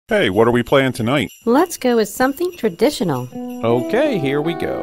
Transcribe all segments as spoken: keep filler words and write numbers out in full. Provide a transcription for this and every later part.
Hey, what are we playing tonight? Let's go with something traditional. Okay, here we go.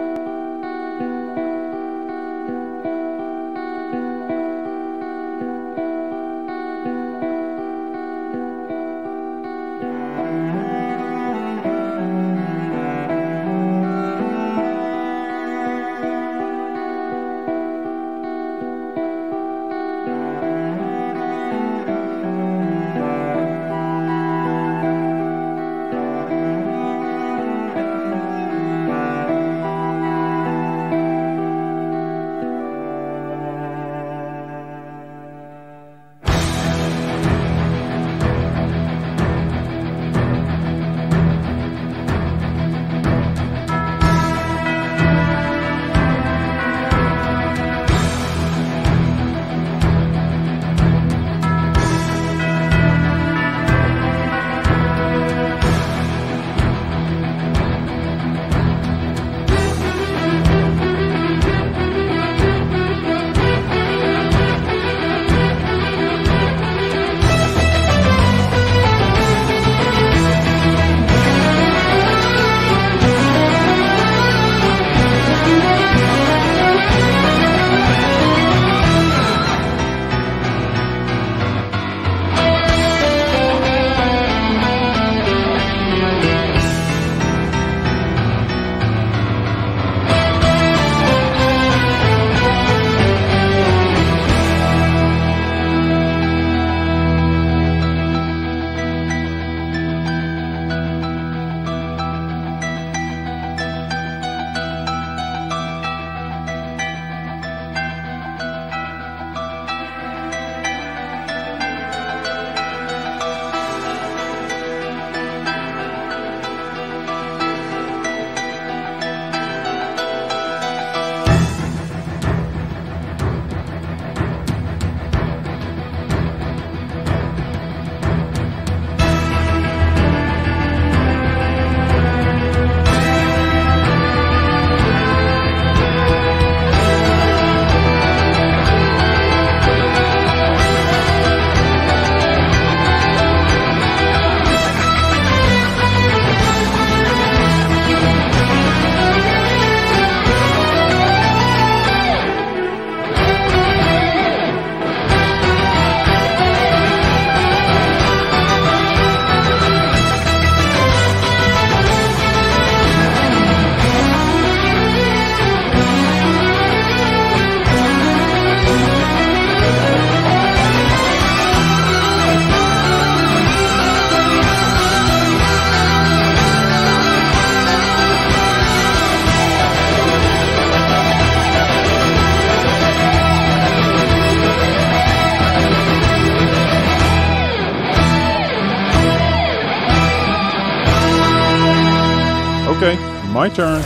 Okay, my turn.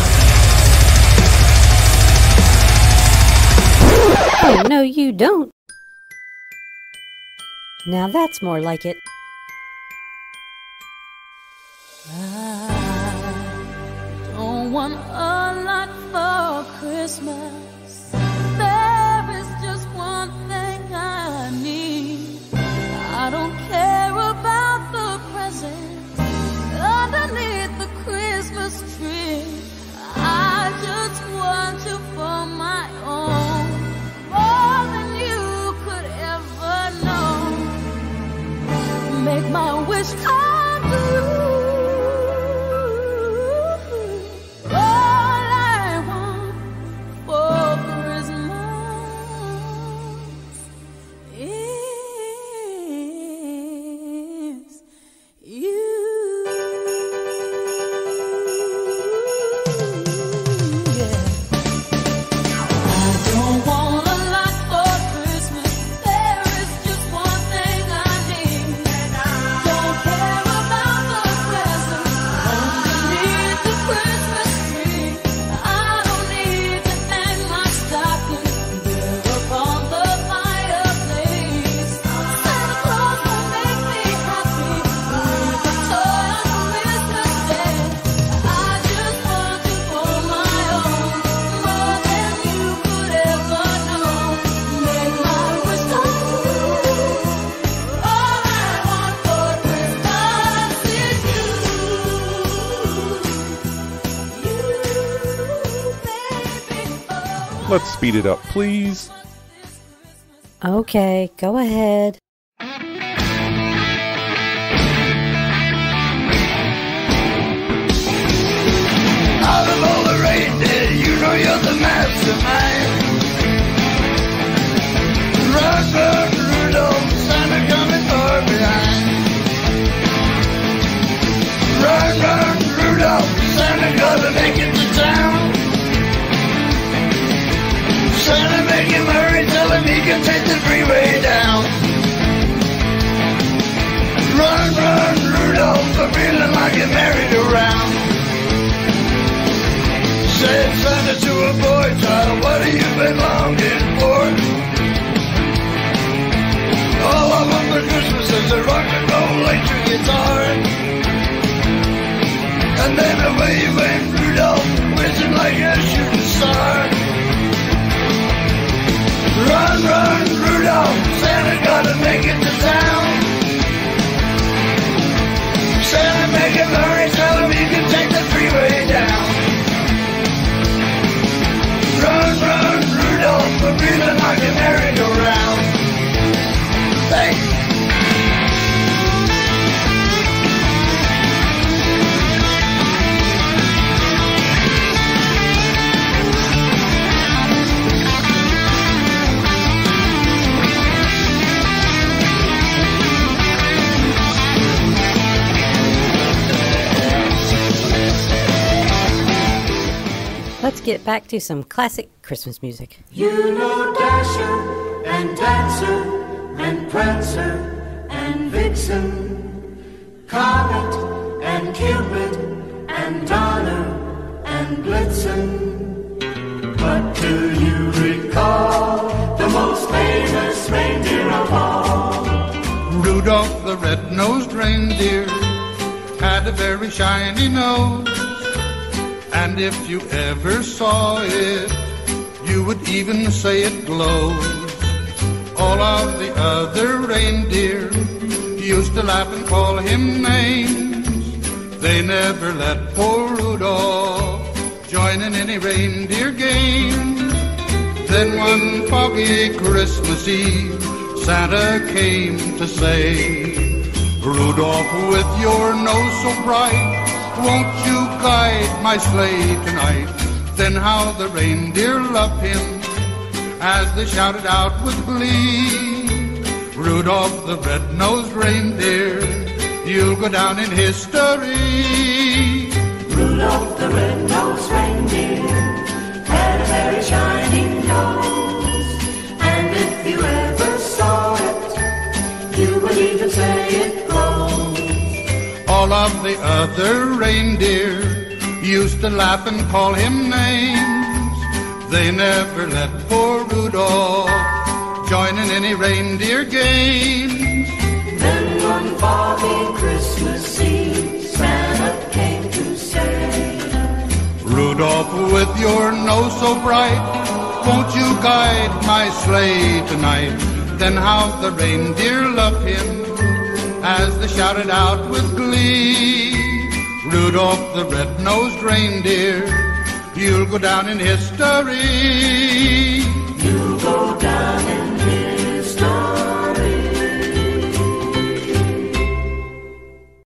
Oh, no, you don't. Now that's more like it. I don't want a lot for Christmas. There is just one thing I need. I don't care about the presents underneath the Christmas tree. I just want you for my own, more than you could ever know. Make my wish come true. All I want for Let's speed it up, please. Okay, go ahead. Out of all the reindeer, you know you're the mastermind. Run, run, Rudolph, Santa coming far behind. Run, run, Rudolph, Santa gotta make it to town. Santa, make him hurry, tell him he can take the freeway down. Run, run, Rudolph, I'm feeling like a merry-go-round. Said Santa to a boy child, what have you been longing for? All I want for Christmas is a rock and roll electric guitar. And then away went Rudolph, whizzing like a shooting star. Run, run, Rudolph, Santa gotta make it to town. Santa, make him hurry, tell him he can take the freeway down. Run, run, Rudolph, we're feeling like a merry-go-round. Hey! Let's get back to some classic Christmas music. You know Dasher and Dancer and Prancer and Vixen, Comet and Cupid and Donner and Blitzen. But do you recall the most famous reindeer of all? Rudolph the red-nosed reindeer had a very shiny nose. And if you ever saw it, you would even say it glows. All of the other reindeer used to laugh and call him names. They never let poor Rudolph join in any reindeer game. Then one foggy Christmas Eve, Santa came to say, Rudolph, with your nose so bright, won't you guide my sleigh tonight? Then how the reindeer loved him as they shouted out with glee, Rudolph the red-nosed reindeer, you'll go down in history. Rudolph the red-nosed reindeer had a very shining nose, and if you ever saw it, you would even say it glows. All of the other reindeer used to laugh and call him names. They never let poor Rudolph join in any reindeer games. Then one foggy Christmas Eve, Santa came to say, Rudolph, with your nose so bright, won't you guide my sleigh tonight? Then how the reindeer loved him as they shouted out with glee, Rudolph the red-nosed reindeer, you'll go down in history. You'll go down in